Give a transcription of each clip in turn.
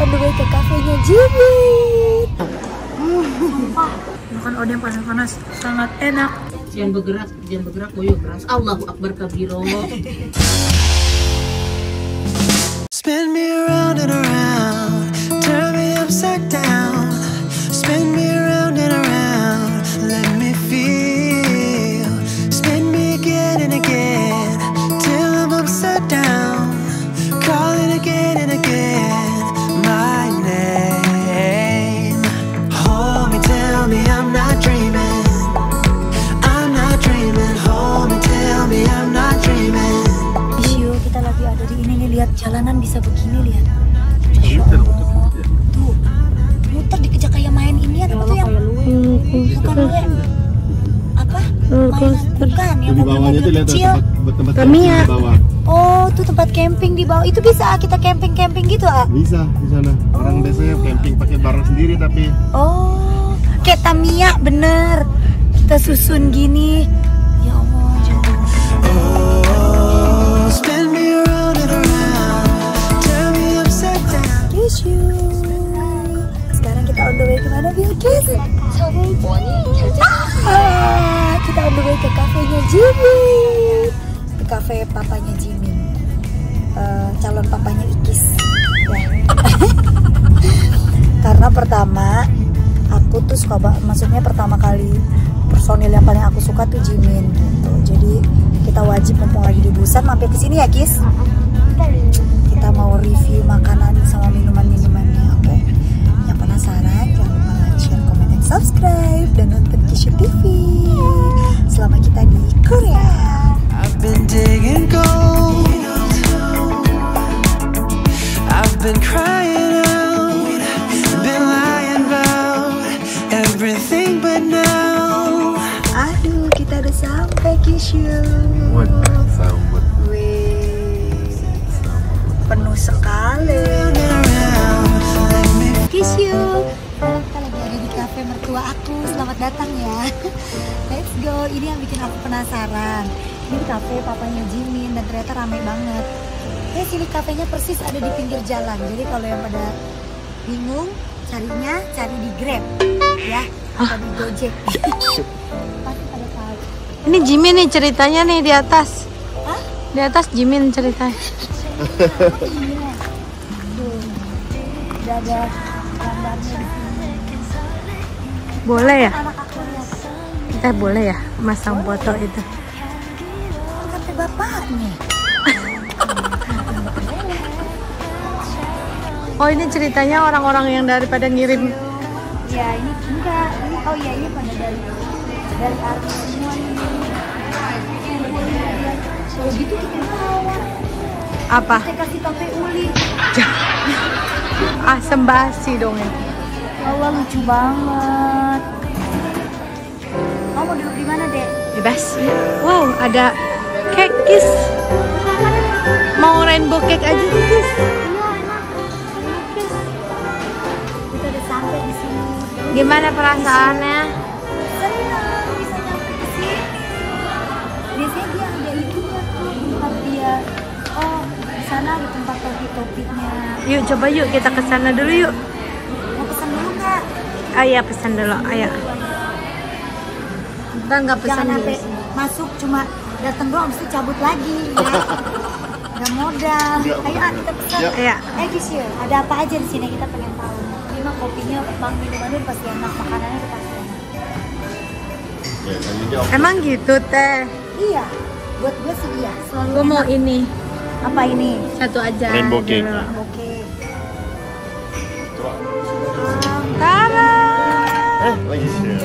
on the way ke kafenya Jimin. Makan odeng panas-panas, sangat enak. Jangan bergerak, boyo keras. Allahu Akbar kabiro. Spin me around and around, turn me upside down. Spin me around and around, let me feel. Spin me again and again, till I'm upside down. Calling again and again, my name. Hold me, tell me I'm not dreaming. I'm not dreaming. Hold me, tell me I'm not dreaming. Kita lagi ada di ini nih, lihat jalanan bisa begini, lihat. Tuh, muter dikejar kayak main ini atau tuh yang bukan apa? Mainan bukan yang mobil kecil. Tamiya. Oh, tuh tempat camping di bawah. Itu bisa kita camping gitu, ah? Bisa di sana. Orang biasanya camping pakai barang sendiri tapi. Oh, kayak Tamiya bener. Kita susun gini. Ya Allah, jauh. Sekarang kita on the way kemana, Bilkis? Kita on the way ke kafenya Jimin, ke kafe papanya Jimin, calon papanya Ikis. Ya. Karena pertama aku tuh suka banget, maksudnya pertama kali personil yang paling aku suka tuh Jimin gitu. Jadi kita wajib, mumpung lagi di Busan, mampir ke sini ya, Kis. Kita mau review makanan sama minuman-minumannya, oke? Yang penasaran jangan lupa like, share, komen, dan subscribe, dan nonton Kishu TV selama kita di Korea. I've been digging gold, I've been crying out, been lying about everything but now. Aduh, kita udah sampai Kishu. Sambut. Penuh sekali. Kishu. Kita lagi ada di kafe mertua aku. Selamat datang ya. Let's go. Ini yang bikin aku penasaran. Ini kafe papanya Jimin dan ternyata ramai banget. Sini kafenya persis ada di pinggir jalan. Jadi kalau yang pada bingung carinya, cari di Grab ya, atau di Gojek. Pasti pada tahu. Ini Jimin nih ceritanya nih di atas. Hah? Di atas Jimin ceritanya. Udah ada gambarnya di sini. Boleh ya? Anak aku lihat. Kita boleh ya masang foto itu? Kata bapaknya. Oh, ini ceritanya orang-orang yang daripada ngirim. Ya ini enggak. Ini oh ya ini pada dari artis semua ini. Kalau gitu kita bawa. Apa? Kita kasih tope uli. Asam basi dong ya. Allah lucu banget. Kamu mau duduk di mana, Dek? Bebas. Wow, ada cake, Kis. Mau rainbow cake aja tuh, Kis. Kita udah sampai di sini. Gimana perasaannya? Senang bisa nyampe ke sini. Biasanya dia ada itunya tuh tempat dia. Oh, di sana ada tempat topi-topinya. Yuk, coba yuk kita ke sana dulu yuk. Mau pesan dulu nggak? Ayo pesan dulu, ayo. Kita nggak pesan Jangan dulu. sampai masuk cuma datang doang, mesti cabut lagi ya. Gak modal. Ayo kita pesan. Iya. Kishu, ada apa aja di sini kita pengen tahu. Ini mah kopinya, bang minumannya pasti enak, makanannya pasti enak. Emang gitu teh? Iya, buat gue sih iya. Selalu Gue mau enak. ini Apa ini? satu aja. Rainbow cake. dulu. Oke. Tara. Lagi share.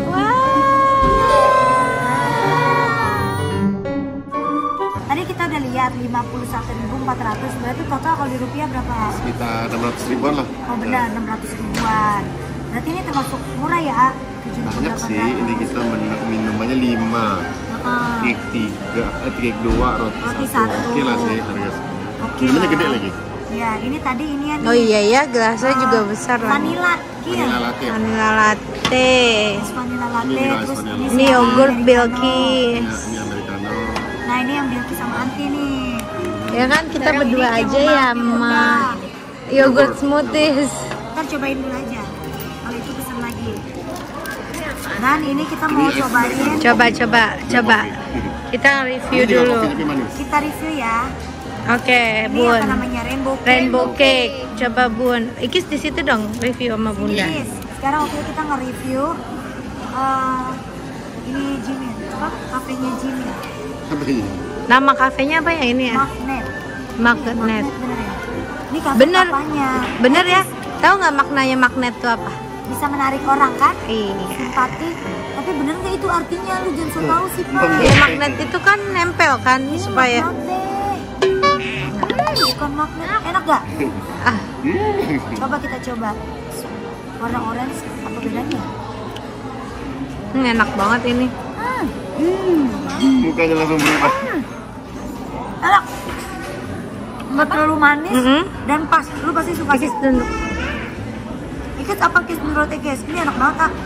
Tadi kita udah lihat 51.400, berarti total kalau di rupiah berapa? Sekitar 600 ribuan lah. Oh benar, 600 ribuan. Berarti ini termasuk murah ya? Banyak sih, ini kita minumannya 5, cake 3, cake 2, roti 1. Oke lah sih harga segini. Minumannya gede lagi. Ya, ini tadi ini ya. Oh iya ya, gelasnya juga besar lah. Vanilla, Vanilla latte. Vanilla latte. Vanilla latte, Ini terus vanilla. Ini yogurt Bilkis. Ini americano. Nah ini yang Bilkis sama Anti nih. Ya kan kita Sekarang berdua ini aja yang ya, mau Ma. makan. Yogurt smoothies. cobain dulu aja. Kalau itu pesan lagi. Dan ini kita mau cobain. Coba. Kita review Ini juga dulu. kopi tapi manis. Kita review ya. Oke, Ini Bun. apa namanya? Rainbow cake. Coba Bun. Ikis di situ dong review sama Bunda. Yes. Sekarang waktu kita nge-review ini Jimin. Apa? Kafenya Jimin. Apa ini? Nama kafenya apa ya ini ya? Magnet. Magnet. Bener ya? Ini kafe Bener. apanya? Bener ya? Tahu nggak maknanya magnet itu apa? Bisa menarik orang kan? Iya. Simpati. Tapi bener nggak itu artinya? Lu jangan so tau sih, Pak. Ya, magnet itu kan nempel kan Ini supaya magnet. Bukan magnet. Enak gak? ah Coba kita coba. Warna orange apa bedanya? enak banget ini. Mukanya langsung berubah. Enak. Nggak terlalu manis dan pas. Lu pasti suka sih. Ikis dulu. Ikut apa Kis menurut Ikis? Ini enak banget ah.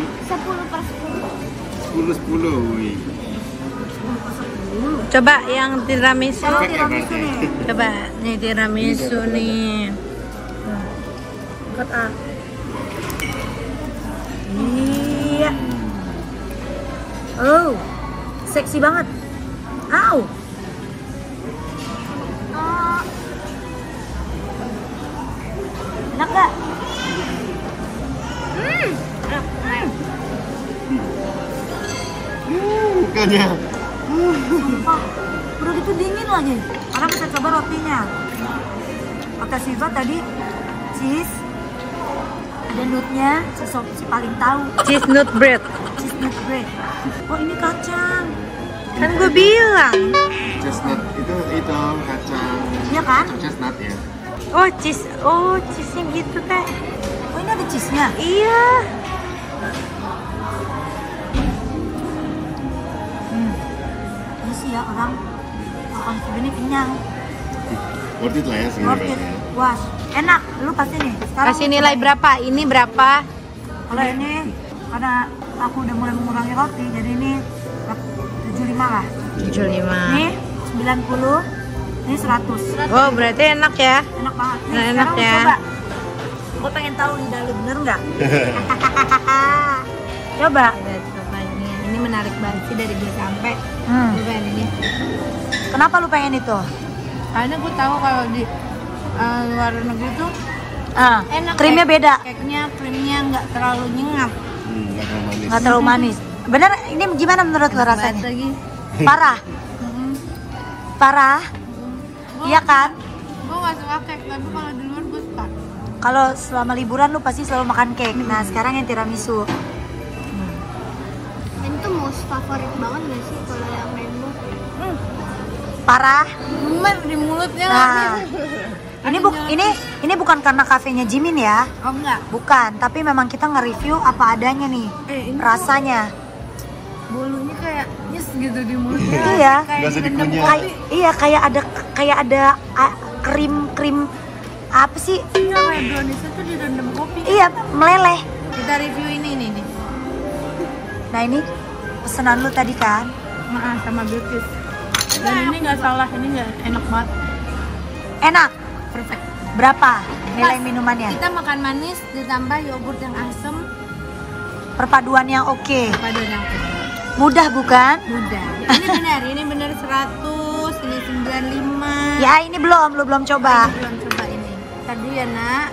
10/10, wih. Coba yang tiramisu. Kalau tiramisu nih. Coba nih tiramisu nih. Ikut ah. Iya. Oh, seksi banget. Au. Enak gak? Mukanya. Sumpah, udah gitu dingin lagi. Karena kita coba rotinya. Kata Siva tadi cheese, ada nutnya, si paling tahu Cheese nut bread. cheese nut bread. Oh ini kacang, Kan gue bilang. Chestnut itu kacang. iya kan? Chestnut ya. Oh cheese-nya gitu teh. Oh ini ada cheese-nya. Iya. Ini sih ya orang makan segini kenyang. Worth it lah ya segini Worth it. kayaknya. Wah, enak. Lu pasti nih. Sekarang Kasih lu nilai cobain. berapa? Ini berapa? Kalau ini karena aku udah mulai mengurangi roti, jadi ini 75 lah. 75. Ini 90, ini 100. Oh berarti enak ya? Enak banget. Nih, Nah, enak sekarang lu ya. coba. Gue pengen tahu lidah lu bener nggak? Coba. Ada cobanya. Ini menarik banget sih dari gue sampai. Coba ini. Kenapa lu pengen itu? Karena gue tahu kalau di luar negeri tuh enak. Krimnya beda. Krimnya nggak terlalu nyengat. Nggak terlalu manis. Nggak terlalu manis. Bener, ini gimana menurut lo rasanya? Lagi. Parah. Parah. Iya kan? Gue nggak suka cake, tapi kalau di luar gue suka. Kalau selama liburan lu pasti selalu makan cake. Nah sekarang yang tiramisu. Ini tuh most favorit banget gak sih kalau yang rainbow? Parah. Lumer di mulutnya. Nah, ini bukan karena kafenya Jimin ya. Oh enggak. Bukan, tapi memang kita nge-review apa adanya nih. Ini Rasanya. bulunya kayak nyes gitu di mulutnya. Iya. Nggak usah dikunyah. Iya kayak ada krim apa sih? Enggak kayak brownies itu direndam kopi. Iya, meleleh. Kita review ini nih. Nah, ini pesanan lu tadi kan? Sama Bilkis. Dan ini nggak salah, ini nggak enak banget. Enak. Perfect. Berapa nilai Pas. minumannya? Kita makan manis ditambah yogurt yang asem, Perpaduan yang oke. pada yang Mudah bukan? mudah. Ini benar 100, ini 95. Ya, ini lu belum coba. Ini belum coba ini. Tadi ya nak.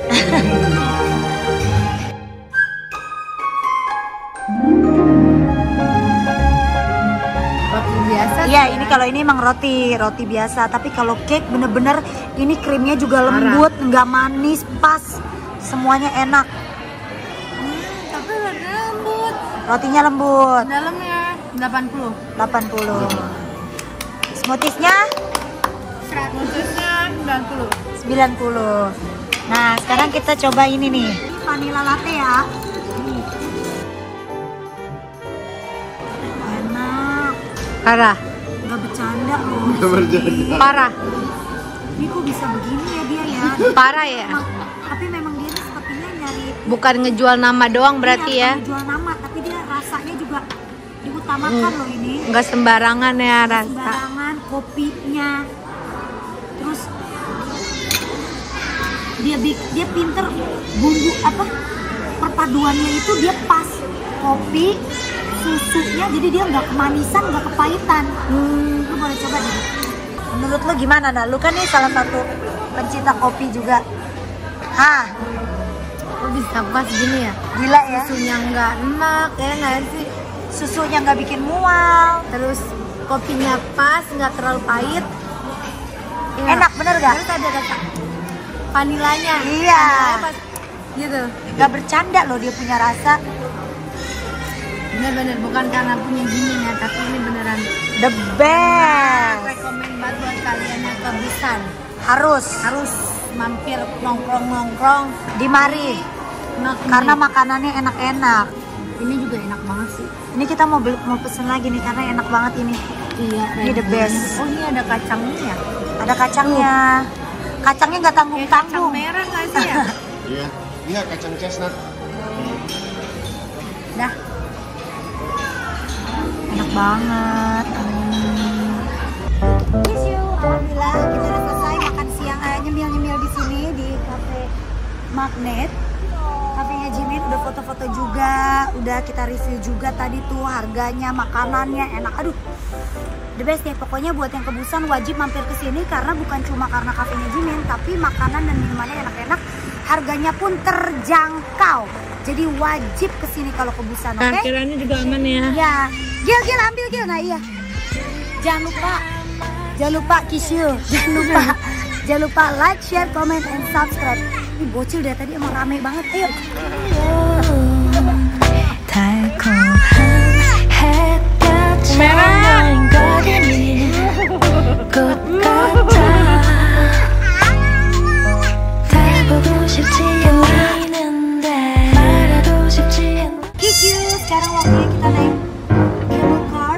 Roti biasa. Iya, sih ini ya. kalau ini emang roti biasa. Tapi kalau cake bener-bener ini krimnya juga Parah. lembut, nggak manis, pas. Semuanya enak. Tapi rotinya lembut. Rotinya lembut. Dalamnya 80. 80. Smoothiesnya Smoothiesnya 90. 90. Nah, sekarang kita coba ini nih. Vanilla latte ya. Enak. Parah. Nggak bercanda loh. Nggak bercanda. Parah. Ini kok bisa begini ya dia ya? Parah ya. Tapi memang dia nih sepertinya nyari Bukan ngejual nama doang berarti ya. bukan jual nama, tapi dia rasanya juga diutamakan loh ini. Nggak sembarangan ya rasa. Sembarangan kopinya. Terus dia pinter bumbu apa perpaduannya itu dia pas kopi susunya, jadi dia nggak kemanisan nggak kepahitan. Lu boleh coba deh. Menurut lu gimana Nah? Lu kan nih salah satu pencinta kopi juga. Kok bisa pas gini ya? Gila ya. Susunya nggak enak ya nggak sih? Susunya nggak bikin mual. Terus kopinya pas, nggak terlalu pahit. Ya. Enak bener gak? Terus ada rasa vanilanya. Iya. Vanilanya pas gitu. Gak bercanda loh dia punya rasa. Bener-bener bukan karena punya gini ya, tapi ini beneran The best. rekomen banget buat kalian yang ke Busan. Harus Mampir nongkrong di mari. Karena makanannya enak-enak. ini juga enak banget sih. Ini kita mau pesen lagi nih karena enak banget ini. Iya, Ini the best. Oh, ini ada kacangnya ya? Ada kacangnya. Kacangnya nggak Kacang tanggung-tanggung. merah nggak sih ya? Iya, iya kacang chestnut. Dah. Enak banget. Alhamdulillah kita udah selesai makan siang, nyemil-nyemil di sini di Cafe Magnet. Kafenya Jimin, udah foto-foto juga, udah kita review juga tadi tuh harganya, makanannya enak. Aduh, the best ya. Pokoknya buat yang ke Busan wajib mampir ke sini karena bukan cuma karena kafenya Jimin, tapi makanan dan minumannya enak-enak, harganya pun terjangkau. Jadi wajib ke sini kalau ke Busan, oke? Parkirannya juga aman ya. Ya, Gil ambil Gil. Nah iya. Jangan lupa Kisyu, jangan lupa like, share, comment, and subscribe. Ini bocil dari tadi emang rame banget. Ayo. Kisyu, sekarang waktunya kita naik cable car.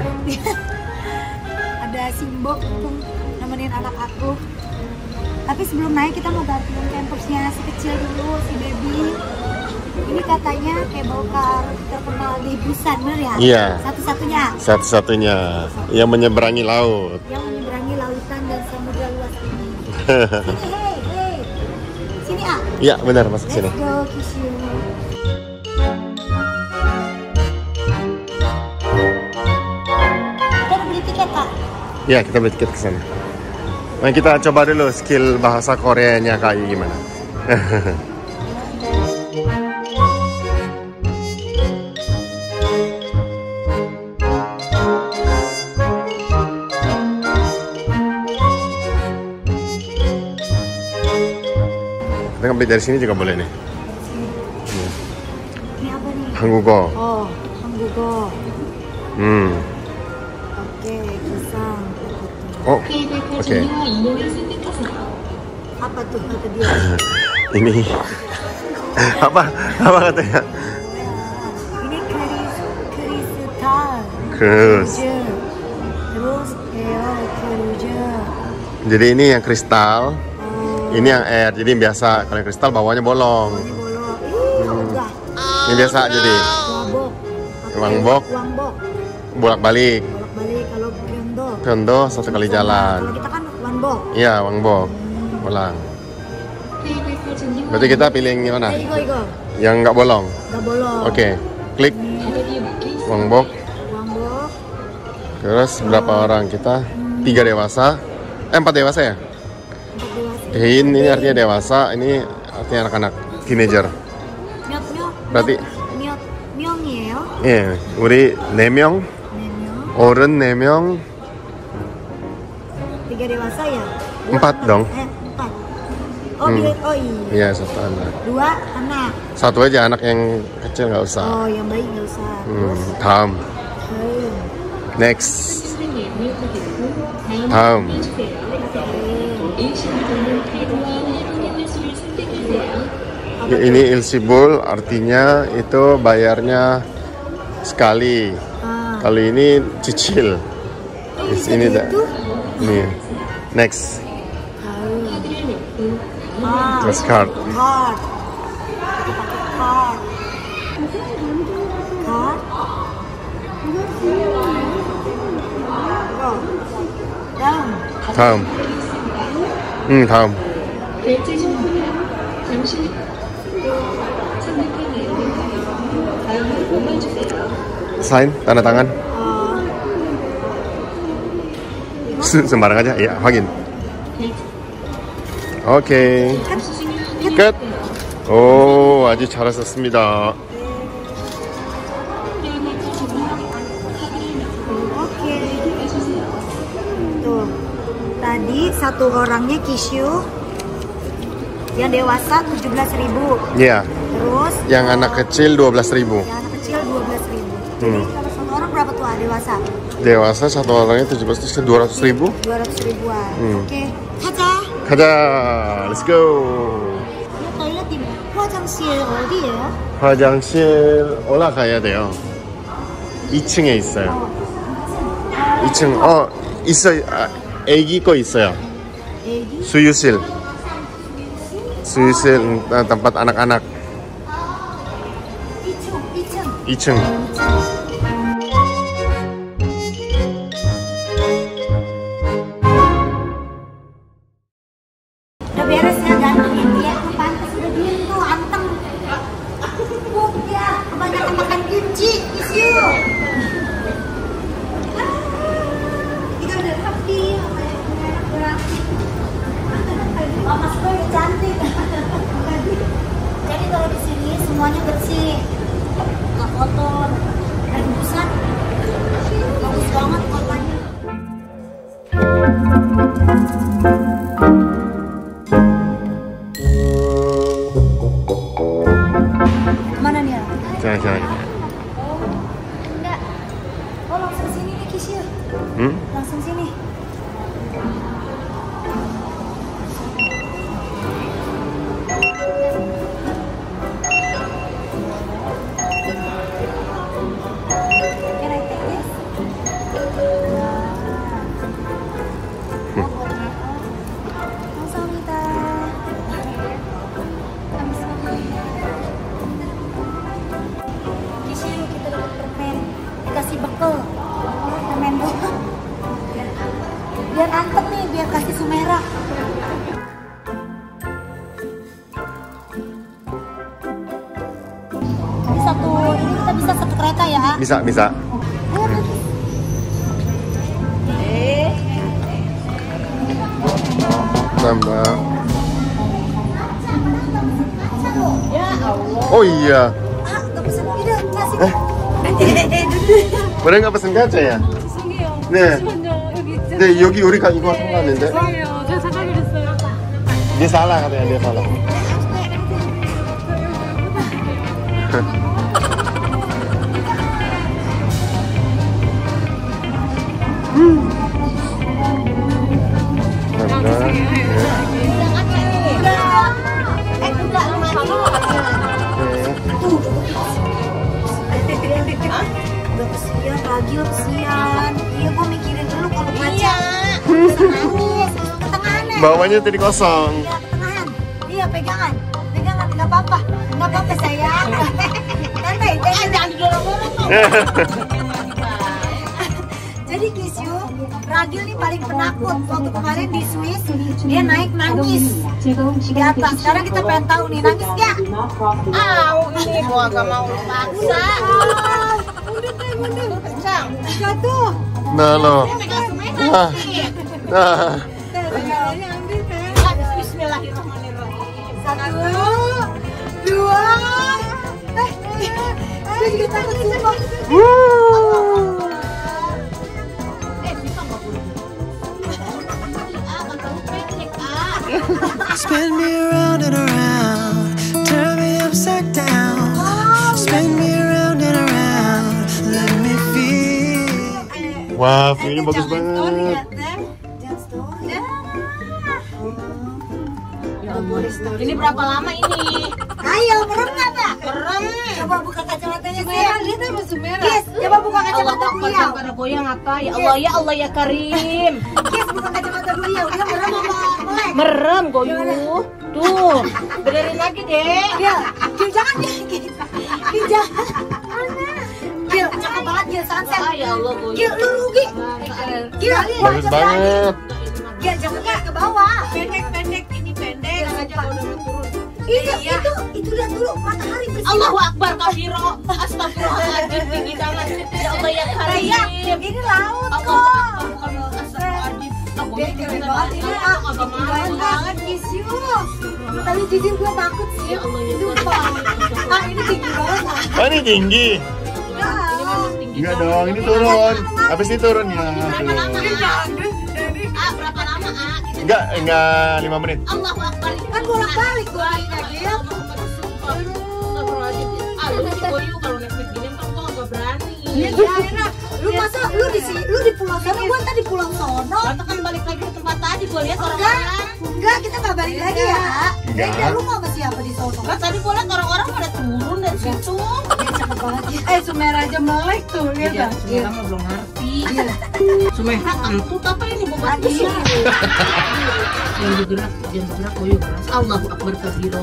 Ada Simbok tuh nemenin anak aku. Tapi sebelum naik kita mau gantiin campersnya si kecil dulu, si baby. Ini katanya cable car terkenal di Busan, bener ya? Iya. Satu-satunya. Satu-satunya yang menyeberangi laut. Yang menyeberangi lautan dan samudra luas ini. Sini, hey. Sini ah. Iya benar, masuk sini. Let's go, Kisyu. Kita udah beli tiket kak? Iya, kita beli tiket ke sana. Nah, kita coba dulu skill bahasa Koreanya Kak Ayu gimana. Kita ngambil dari sini juga boleh nih. Ini apa nih? Hangugo. Oh, Hangugo. Oke, pisang. Oh, oke. Apa tuh kata dia? Ini apa katanya? Ini kristal. Terus. Terus keruja. Jadi ini yang kristal, ini yang air. Jadi yang biasa kalau yang kristal bawahnya bolong. Ini bolong. Udah. Ini biasa jadi wangbok. Bolak-balik. Kalau gendo. Gendo satu kali jalan. Kalau kita kan wanbok. Iya, wangbok. Ulang. Berarti kita pilih yang mana? Igo. Yang nggak bolong. Nggak bolong. Oke, klik wangbok. Wangbok. Terus berapa orang kita? 3 dewasa. 4 dewasa ya? Hein ini artinya dewasa, ini artinya anak-anak, teenager. Berarti Myong이에요. 예, 우리 4명, 4명. 어른 4명, 3 dewasa ya? 4 dong. 4. Oh, oh iya. Iya, 1 anak. 2 anak. 1 aja anak yang kecil nggak usah. Oh, yang bayi nggak usah. Terus 다음. Next. 다음. Ini ilsibul artinya itu bayarnya sekali. Kalau ini cicil. Di sini dah. Nih. Next. Terus card. Card. 다음. 다음. Sign, tanda tangan. Sembarang aja, ya, 확인. 오케이. 끝. 오, 아주 잘하셨습니다. Oke. Tuh. Tadi satu orangnya Kishu. Yang dewasa 17.000. Iya. Terus Yang anak kecil 12.000. yang anak kecil 12.000. Jadi kalau satu orang berapa tuh dewasa? Dewasa satu orangnya 17.000, 200.000. 200.000-an. Oke. 가자. 가자. Let's go. toilet di 화장실 어디예요? 화장실 올라가야 돼요. 2층에 있어요. 2층. 있어요. 애기 거 있어요. 애기? 수유실. 수유실 tempat anak-anak. 2층. Udah beres ya gantengin dia tuh pantas udah diem tuh anteng. Ya kebanyakan makan kimchi Kishu. Kita udah rapi enak berapi. Mas gue cantik. Jadi kalau di sini semuanya bersih, nggak kotor, dan busan bagus banget kotanya. Mana nih ya? Jangan. Enggak. Oh langsung sini nih Kishu. Langsung sini. Can I take this? Oh, buat aku. Kamsahamnida. Kishu, kita dapat permen. Dikasih bekal. Permen doang. Biar anteng nih, biar kasih Sumera. Ini kita bisa satu kereta ya? Bisa. Tambah. Oh iya. Gak pesen udah kasih. Boleh nggak pesen kaca ya? 네. 네, 여기 우리가 이거 상관인데. Dia salah katanya, dia salah. Udah kesian, Ragil kesian. Iya, gue mikirin dulu kalau baca. Nangis, ketengahan. Bawahnya tadi kosong. Iya, ketengahan. Iya, pegangan, nggak apa-apa sayang. Santai, jangan didorong-dorong tuh. Jadi Kishu, Ragil nih paling penakut. Waktu kemarin di Swiss, dia naik nangis di atas. Sekarang kita pengen tahu nih, nangis nggak? Ini gua gak mau paksa. Mundur. Jatuh. Nah lo. Nah. Bismillahirrahmanirrahim. 1, 2. Kita kesumpah. Spin me around and around, turn me upside down. Spin me around and around, let me feel. Wah, filmnya bagus banget. Ini berapa lama ini? Ayo, merem nggak Pak? Merem. Coba buka kacamatanya saya. Lihat apa Sumera? Yes, coba buka kacamata beliau. Pada goyang apa? Ya Allah ya Karim. Yes, buka kacamata beliau. Dia merem apa melek? Merem goyu. Tuh, benerin lagi deh. Gil, jangan Gil. Gil jangan. Gil, cakep banget Gil, sunset. Ya Allah goyu. Gil, lu rugi. Gil, Bagus banget. Gil, jangan ke bawah. Pendek ini pendek. Aja udah turun. Itu lihat dulu matahari ke sini. Allahu Akbar kabiro. Astagfirullahaladzim, tinggi banget. Ya Allah ya Karim. Ini laut Allahu kok. Akbar, bukan astagfirullahaladzim. Aku Keren banget ini. agak Keren malu. banget Kiss you. Tapi jujur gue takut sih. Ya Allah ya Sumpah. Ini tinggi banget. Oh ini tinggi. Ini memang tinggi. Enggak dong, ini turun. Habis ini turun ya. Berapa lama? Berapa lama? Enggak 5 menit. Allahu Akbar. Kan bolak-balik gue lagi ya. Astagfirullahaladzim. Lu sih boyu kalau naik gini kan gua agak berani. Lu masa lu di pulau sana, gua tadi di pulau sono. Kita kan balik lagi ke tempat tadi, gua lihat orang-orang. Enggak, kita nggak balik lagi ya. Beda, lu mau sama siapa di sono? Kan tadi gua lihat orang-orang pada turun dari situ. Cepet banget ya. Sumera aja melek tuh, lihat Iya, gak? Sumera mah belum ngerti. Sumera kentut apa ini bukan dia? Jangan bergerak, boyu keras. Allahu Akbar kabiro.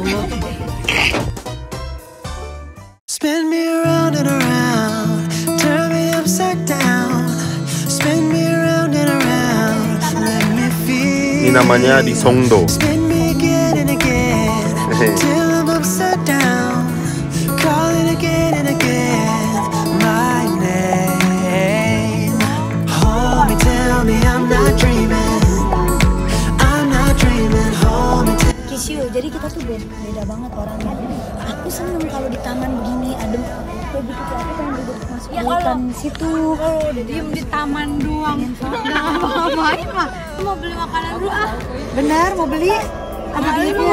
Spin me around and around, turn me upside down. Spin me around and around, let me Ini feel. namanya di Songdo. Spin me again and again, till I'm upside down. Calling again and again, my name. Hold me, tell me I'm not dreaming. I'm not dreaming, hold me, Kisyu, jadi kita tuh beda banget orangnya. Aku seneng kalau di taman begini adem. Kayak gitu kayak aku pengen duduk masuk hutan situ. Diem di taman doang. Nggak ngapain mah. Mau beli makanan dulu ah. Benar, mau beli? Ada duitnya.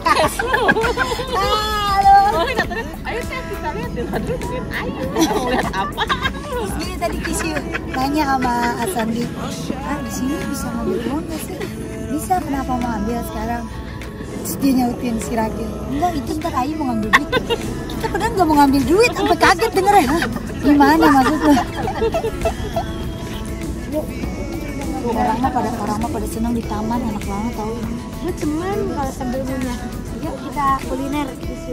Halo. Ayo saya kita lihat deh, ayo mau lihat apa? Terus gini tadi Kisyu nanya sama Asandi, di sini bisa ngambil uang nggak sih? Bisa, kenapa mau ambil sekarang? Terus dia nyautin si Ragil, enggak itu ntar Ayu mau ngambil duit. Kita padahal nggak mau ngambil duit, sampai kaget denger ya. Gimana maksudnya? Orang mah pada seneng di taman, enak banget tau. Gue cuman kalau sambil punya. Yuk kita kuliner Kisyu.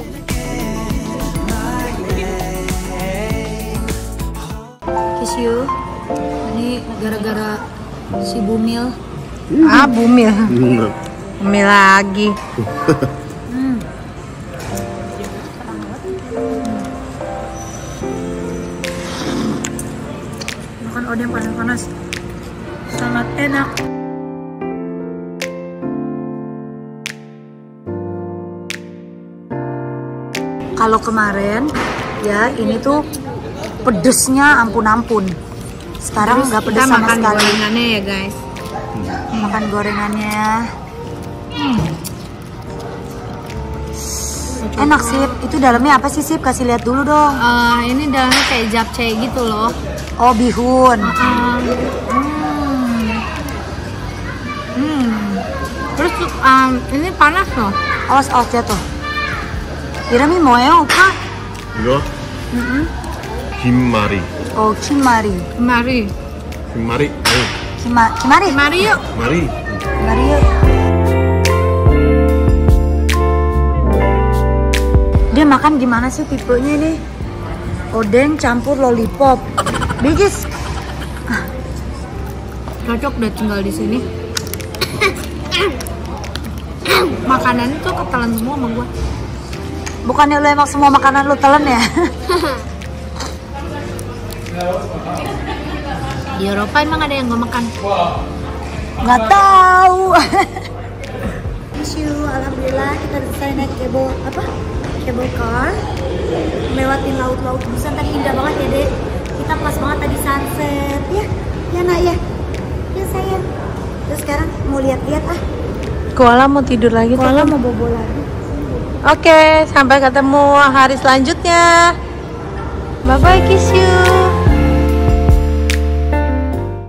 Kisyu, ini gara-gara si Bumil. Bumil. Bumil lagi. Makan odeng panas-panas sangat enak. Kalau kemarin ya ini tuh pedesnya ampun-ampun. Sekarang nggak pedes Kita sama makan sekali. gorengannya ya guys. Makan gorengannya. Enak Sip. Itu dalamnya apa sih Sip? Kasih lihat dulu dong. Ini dalamnya kayak japchae gitu loh. Oh bihun. Terus ini panas loh. Awas jatuh. Irami 뭐예요 오빠? 이거 김말이. Oh kimari. Mari. 김말이. 아유, Kimari. Mari yuk. 말이. Mari yuk. Dia makan gimana sih tipenya nih? Odeng campur lollipop. Bigis. Cocok deh tinggal di sini. Makanan itu ketelan semua sama gue. Bukannya lu emang semua makanan lu telan ya? Di Eropa emang ada yang gak makan. Nggak tahu. Alhamdulillah kita udah selesai naik cable car, lewatin laut-laut Busan. Tadi indah banget ya Dek. Kita pas banget tadi sunset ya nak ya sayang. Terus sekarang mau lihat-lihat Koala mau tidur lagi. Koala mau bobo lagi. Oke, sampai ketemu hari selanjutnya. Bye bye, kiss you.